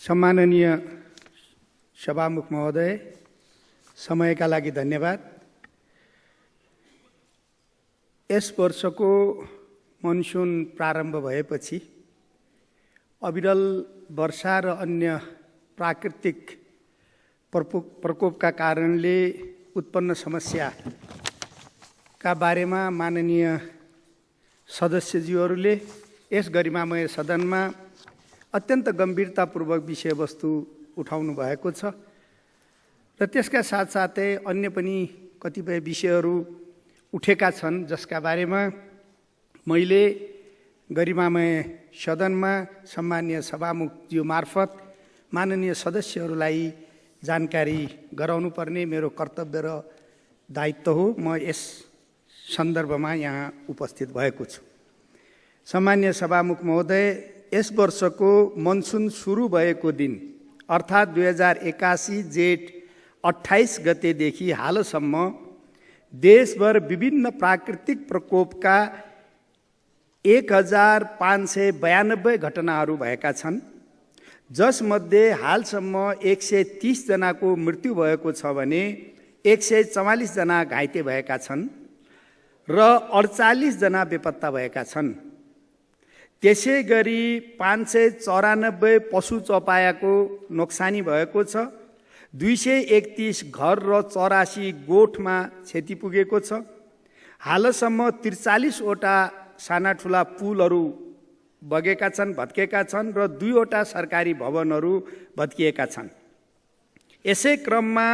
सम्माननीय सभामुख महोदय, समयका लागि धन्यवाद। यस वर्षको मनसुन प्रारम्भ भएपछि अविरल वर्षा र अन्य प्राकृतिक प्रकोपका कारणले उत्पन्न समस्याका बारेमा माननीय सदस्यज्यूहरूले यस गरिमामय सदनमा अत्यन्त गम्भीरतापूर्वक विषयवस्तु उठाउनु भएको छ र त्यसका साथसाथै अन्य पनि कतिपय विषयहरू उठेका छन् जसका बारेमा मैले गरिमामय सदनमा सम्माननीय सभामुखज्यू मार्फत माननीय सदस्यहरूलाई जानकारी गराउनुपर्ने मेरो कर्तव्य र दायित्व हो। म यस सन्दर्भमा यहाँ उपस्थित भएको छु। सम्माननीय सभामुख महोदय, यस वर्षको मनसुन सुरु भएको दिन अर्थात् 2081 जेठ 28 गतेदेखि हालसम्म देशभर विभिन्न प्राकृतिक प्रकोपका 1592 घटनाहरू भएका छन्, जसमध्ये हालसम्म 130 जनाको मृत्यु भएको छ भने 144 जना घाइते भएका छन् र 48 जना बेपत्ता भएका छन्। त्यसै गरी 594 पशु चौपायाको नोक्सानी भएको छ, 231 घर र 84 गोठमा क्षति पुगेको छ। हालसम्म 43 वटा साना ठुला पुलहरू बगेका छन्, भत्केका छन् र 2 वटा सरकारी भवनहरू भत्किएका छन्। यसै क्रममा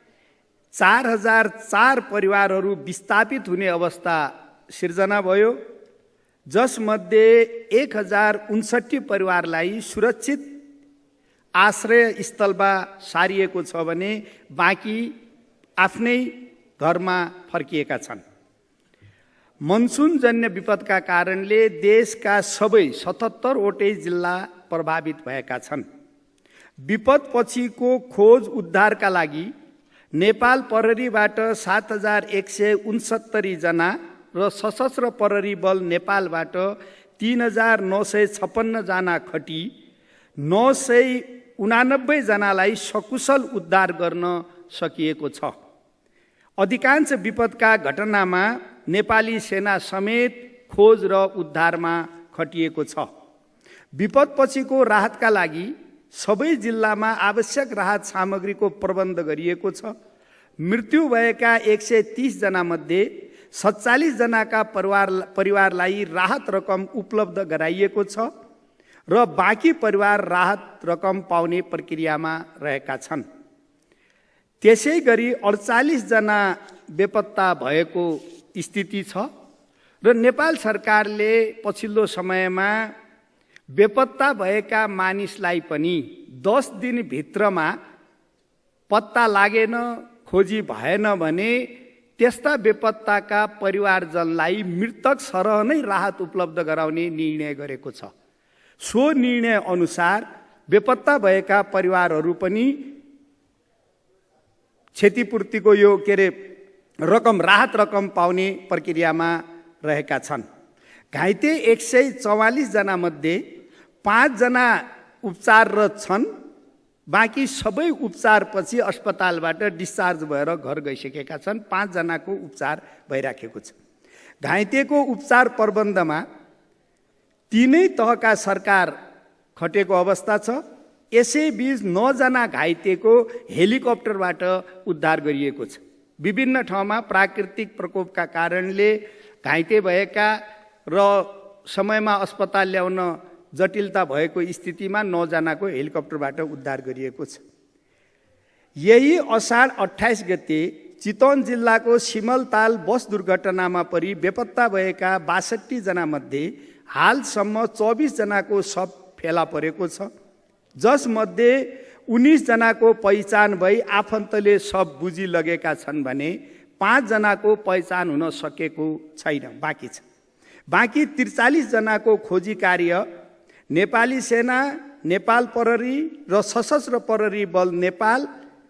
4004 परिवारहरू विस्थापित हुने अवस्था सिर्जना भयो, जसमध्ये 1059 परिवारलाई सुरक्षित आश्रय स्थलमा सारिएको छ भने बाँकी आफ्नै घरमा फर्किएका छन्। मनसुनजन्य विपदका कारणले देशका सबै 77 वटै जिल्ला प्रभावित भएका छन्। विपदपछिको खोज उद्धारका लागि नेपाल प्रहरीबाट 7169 जना र सशस्त्र प्रहरी बल नेपालबाट 3956 जना खटी 989 जनालाई सकुशल उद्धार गर्न सकिएको छ। अधिकांश विपदका घटनामा नेपाली सेना समेत खोज र उद्धारमा खटिएको छ। विपदपछिको राहतका लागि सबै जिल्लामा आवश्यक राहत सामग्रीको प्रबन्ध गरिएको छ। मृत्यु भएका 130 जना मध्ये 47 जनाका परिवारलाई राहत रकम उपलब्ध गराइएको छ र बाँकी परिवार राहत रकम पाउने प्रक्रियामा रहेका छन्। त्यसै गरी 48 जना बेपत्ता भएको स्थिति छ र नेपाल सरकारले पछिल्लो समयमा बेपत्ता भएका मानिसलाई पनि 10 दिनभित्रमा पत्ता लागेन, खोजी भएन भने त्यस्ता बेपत्ताका परिवारजनलाई मृतक सरह नै राहत उपलब्ध गराउने निर्णय गरेको छ। सो निर्णय अनुसार बेपत्ता भएका परिवारहरू पनि क्षतिपूर्तिको यो राहत रकम पाउने प्रक्रियामा रहेका छन्। घाइते 144 जना मध्ये 5 जना उपचाररत छन्, बाँकी सबै उपचारपछि अस्पतालबाट डिस्चार्ज भएर घर गइसकेका छन्। 5 जनाको उपचार भइराखेको छ। घाइतेको उपचार प्रबन्धमा तीनै तहका सरकार खटेको अवस्था छ। यसैबीच 9 जना घाइतेको हेलिकप्टरबाट उद्धार गरिएको छ। विभिन्न ठाउँमा प्राकृतिक प्रकोपका कारणले घाइते भएका र समयमा अस्पताल ल्याउन जटिलता भएको स्थितिमा 9 जनाको हेलिकप्टरबाट उद्धार गरिएको छ। यही असार 28 गते चितवन जिल्लाको सिमलताल बस दुर्घटनामा परि बेपत्ता भएका 62 जना मध्ये हालसम्म 24 जनाको शव फेला परेको छ, जसमध्ये 19 जनाको पहिचान भई आफन्तले शव बुझी लगेका छन् भने 5 जनाको पहिचान हुन सकेको छैन, बाँकी छ। बाँकी 43 जनाको खोजी कार्य नेपाली सेना, नेपाल प्रहरी र सशस्त्र प्रहरी बल नेपाल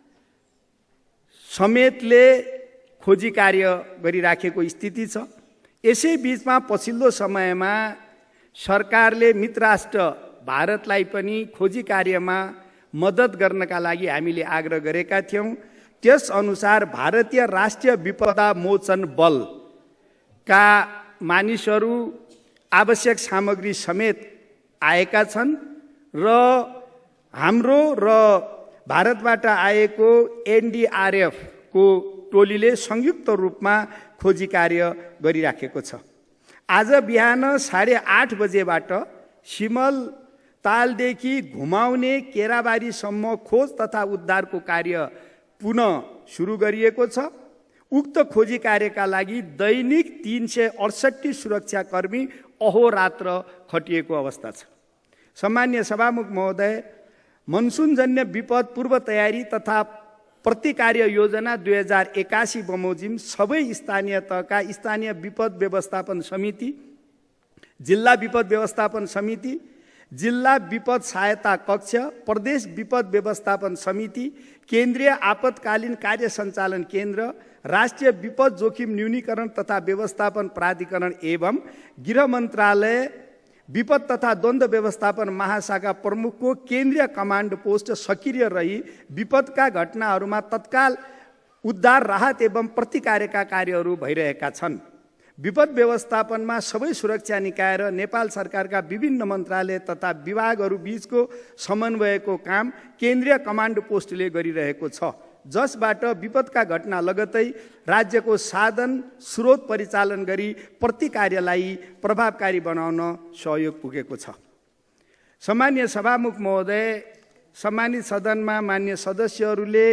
समेतले खोजी कार्य गरिराखेको स्थिति छ। यसै बीचमा पछिल्लो समयमा सरकारले मित्र राष्ट्र भारतलाई पनि खोजी कार्यमा मद्दत गर्नका लागि हामीले आग्रह गरेका थियौँ। त्यसअनुसार भारतीय राष्ट्रिय विपदा मोचन बलका मानिसहरू आवश्यक सामग्री समेत आएका छन् र हाम्रो र भारतबाट आएको एनडीआरएफ को टोलीले संयुक्त रूपमा खोजी कार्य गरिराखेको छ। आज बिहान 8:30 बजेबाट सिमल तालदेखि घुमाउने केराबारीसम्म खोज तथा उद्धारको कार्य पुनः सुरु गरिएको छ। उक्त खोजी कार्यका लागि दैनिक 368 सुरक्षाकर्मी अहोरात्र खटिएको अवस्था छ। सम्मान्य सभामुख महोदय, मनसुनजन्य विपद पूर्व तयारी तथा प्रतिकार्य योजना 2081 बमोजिम सबै स्थानीय तहका स्थानीय विपद व्यवस्थापन समिति, जिल्ला विपद व्यवस्थापन समिति, जिल्ला विपद सहायता कक्ष, प्रदेश विपद व्यवस्थापन समिति, केन्द्रीय आपतकालीन कार्य सञ्चालन केन्द्र, राष्ट्रिय विपद जोखिम न्यूनीकरण तथा व्यवस्थापन प्राधिकरण एवं गृह मन्त्रालय विपद तथा द्वन्द्व व्यवस्थापन महाशाखा प्रमुखको केन्द्रीय कमान्ड पोस्ट सक्रिय रही विपदका घटनाहरूमा तत्काल उद्धार, राहत एवं प्रतिकार्यका कार्यहरू भइरहेका छन्। विपद व्यवस्थापनमा सबै सुरक्षा निकाय र नेपाल सरकारका विभिन्न मन्त्रालय तथा विभागहरू बीचको समन्वयको काम केन्द्रीय कमान्ड पोस्टले गरिरहेको छ, जसबाट विपदका घटना लगत्तै राज्यको साधन स्रोत परिचालन गरी प्रतिकार्यलाई प्रभावकारी बनाउन सहयोग पुगेको छ। सम्मान्य सभामुख महोदय, सम्मानित सदनमा मान्य सदस्यहरूले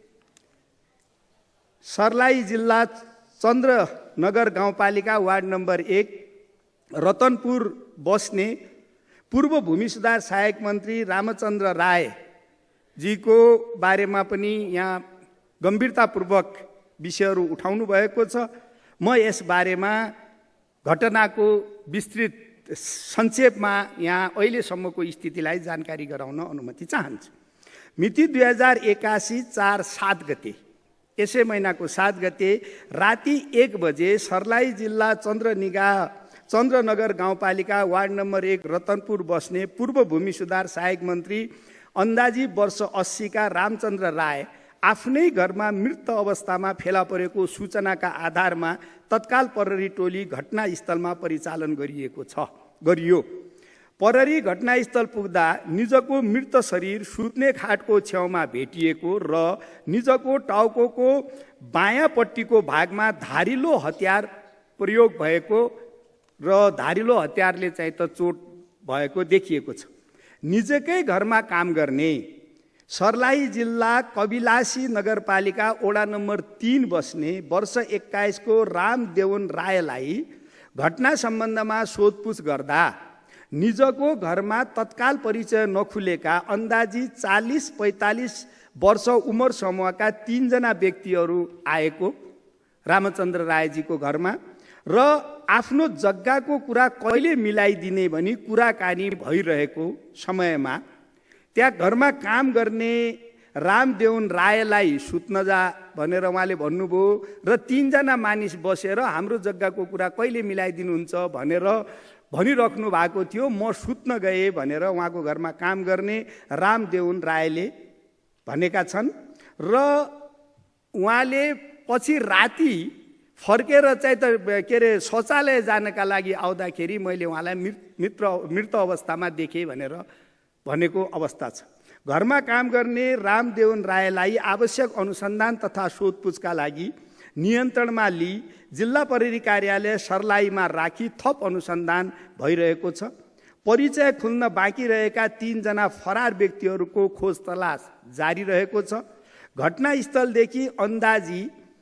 सर्लाही जिल्ला चन्द्रनगर गाउँपालिका वार्ड नम्बर 1 रतनपुर बस्ने पूर्व भूमि सुधार सहायक मन्त्री रामचन्द्र राय जीको बारेमा पनि यहाँ गम्भीरतापूर्वक विषयहरू उठाउनु भएको छ। म यस बारेमा घटनाको विस्तृत संक्षेपमा यहाँ अहिलेसम्मको स्थितिलाई जानकारी गराउन अनुमति चाहन्छु। मिति 2081 4/7 गते, यसै महिनाको 7 गते राति 1 बजे सर्लाही जिल्ला चन्द्रनगर गाउँपालिका वार्ड नम्बर 1 रतनपुर बस्ने पूर्व भूमि सुधार सहायक मन्त्री अन्दाजी वर्ष 80 का रामचन्द्र राय आफ्नै घरमा मृत अवस्थामा फेला परेको सूचनाका आधारमा तत्काल प्रहरी टोली घटनास्थलमा परिचालन गरियो। प्रहरी घटनास्थल पुग्दा निजको मृत शरीर सुत्ने खाटको छेउमा भेटिएको र निजको टाउकोको बायाँपट्टिको भागमा धारिलो हतियार प्रयोग भएको र धारिलो हतियारले चाहिँ त चोट भएको देखिएको छ। निजकै घरमा काम गर्ने सर्लाही जिल्ला कबिलासी नगरपालिका वडा नम्बर 3 बस्ने वर्ष 21 को रामदेवन रायलाई घटना सम्बन्धमा सोधपुछ गर्दा निजको घरमा तत्काल परिचय नखुलेका अन्दाजी 40-45 वर्ष उमेर समूहका 3 जना व्यक्तिहरू आएको रामचन्द्र रायजीको घरमा र आफ्नो जग्गाको कुरा कहिले मिलाइदिने भनी कुराकानी भइरहेको समयमा त्यहाँ घरमा काम गर्ने रामदेवन रायलाई सुत्न जा भनेर उहाँले भन्नुभयो र 3 जना मानिस बसेर हाम्रो जग्गाको कुरा कहिले मिलाइदिनुहुन्छ भनेर भनिराख्नु भएको थियो। म सुत्न गए भनेर उहाँको घरमा काम गर्ने रामदेवन रायले भनेका छन् र उहाँले पछि राति फर्केर चाहिँ त शौचालय जानका लागि आउँदाखेरि मैले उहाँलाई मृत अवस्थामा देखेँ भनेर भनेको अवस्था छ। घरमा काम गर्ने रामदेवन रायलाई आवश्यक अनुसन्धान तथा सोधपुछका लागि नियन्त्रणमा लिई जिल्ला प्रहरी कार्यालय सर्लाहीमा राखी थप अनुसन्धान भइरहेको छ। परिचय खुल्न बाँकी रहेका 3 जना फरार व्यक्तिहरूको खोज तलास जारी रहेको छ। घटनास्थलदेखि अन्दाजी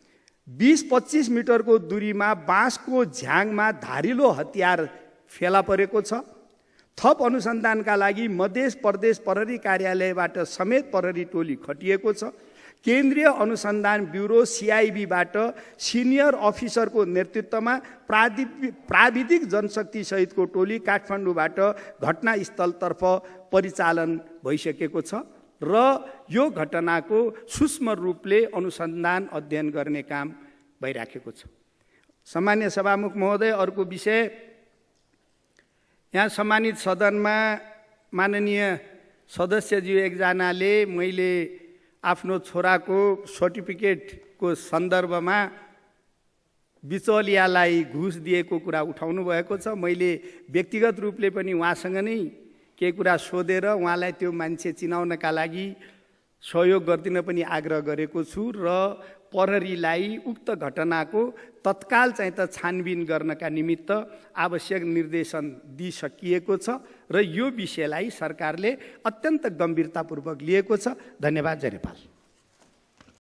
20-25 मिटरको दूरीमा बाँसको झ्याङमा धारिलो हतियार फेला परेको छ। थप अनुसन्धानका लागि मध्य प्रदेश प्रहरी कार्यालयबाट समेत प्रहरी टोली खटिएको छ। केन्द्रीय अनुसन्धान ब्युरो CIBबाट सिनियर अफिसरको नेतृत्वमा प्राविधिक जनशक्ति सहितको टोली काठमाडौँबाट घटनास्थलतर्फ परिचालन भइसकेको छ र यो घटनाको सूक्ष्म रूपले अनुसन्धान अध्ययन गर्ने काम भइराखेको छ। सम्मान्य सभामुख महोदय, अर्को विषय यहाँ सम्मानित सदनमा माननीय सदस्यज्यू एकजनाले मैले आफ्नो छोराको सर्टिफिकेटको सन्दर्भमा बिचौलियालाई घुस दिएको कुरा उठाउनु भएको छ। मैले व्यक्तिगत रूपले पनि उहाँसँग नै केही कुरा सोधेर उहाँलाई त्यो मान्छे चिनाउनका लागि सहयोग गरिदिन पनि आग्रह गरेको छु र प्रहरीलाई उक्त घटनाको तत्काल चाहिँ त छानबिन गर्नका निमित्त आवश्यक निर्देशन दिइसकिएको छ र यो विषयलाई सरकारले अत्यन्त गम्भीरतापूर्वक लिएको छ। धन्यवाद। जय नेपाल।